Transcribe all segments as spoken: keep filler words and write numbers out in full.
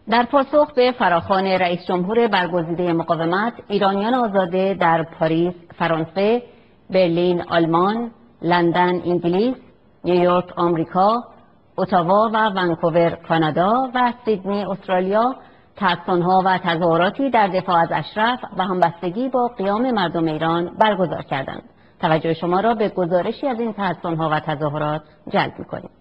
در پاسخ به فراخوان رئیس جمهور برگزیده مقاومت، ایرانیان آزاده در پاریس، فرانسه، برلین، آلمان، لندن، انگلیس، نیویورک، آمریکا، اتاوا و ونکوور، کانادا و سیدنی، استرالیا، تحصن‌ها و تظاهراتی در دفاع از اشرف و همبستگی با قیام مردم ایران برگزار کردند. توجه شما را به گزارشی از این تحصن‌ها و تظاهرات جلب می‌کنیم.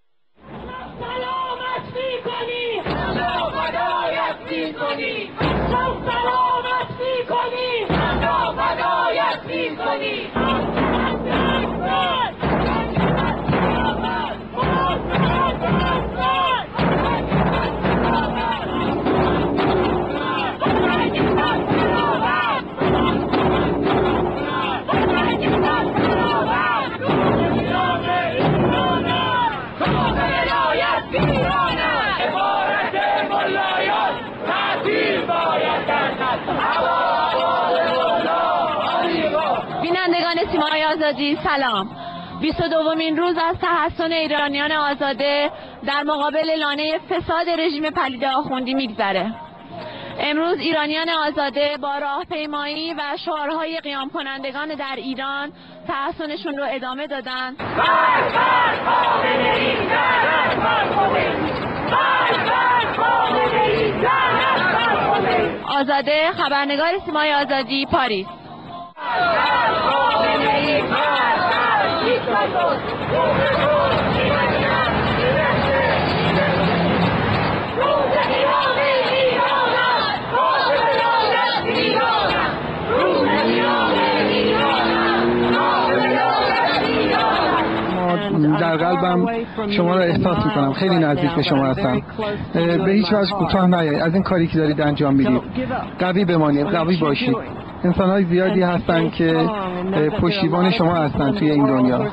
بینندگان سیمای آزادی سلام. بیست و دومین روز از تحصن ایرانیان آزاده در مقابل لانه فساد رژیم پلید آخوندی میگذره. امروز ایرانیان آزاده با راهپیمایی و شعارهای قیام کنندگان در ایران تحصنشون رو ادامه دادن. آزاده، خبرنگار سیمای آزادی، پاریس. در قلبم شما را احساس میکنم، خیلی نزدیک به شما هستم. به هیچ وجه کوتاه نیایید از این کاری که دارید انجام میدید. قوی بمانید، قوی باشید. انسان‌های زیادی هستن که پشتیبان شما هستن توی این دنیا.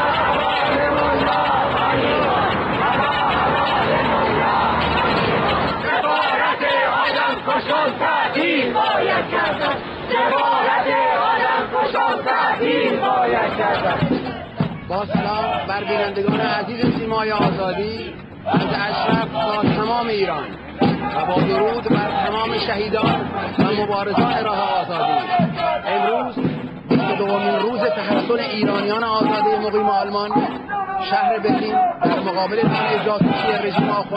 با سلام بر بینندگان عزیز سیمای آزادی از اشرف تا تمام ایران و با درود بر تمام شهیدان و مبارزان راه آزادی. امروز بیست و دومین روز تحصن ایرانیان آزاده مقیم آلمان شهر برلین در مقابل لانه جاسوسی رژیم آخوندی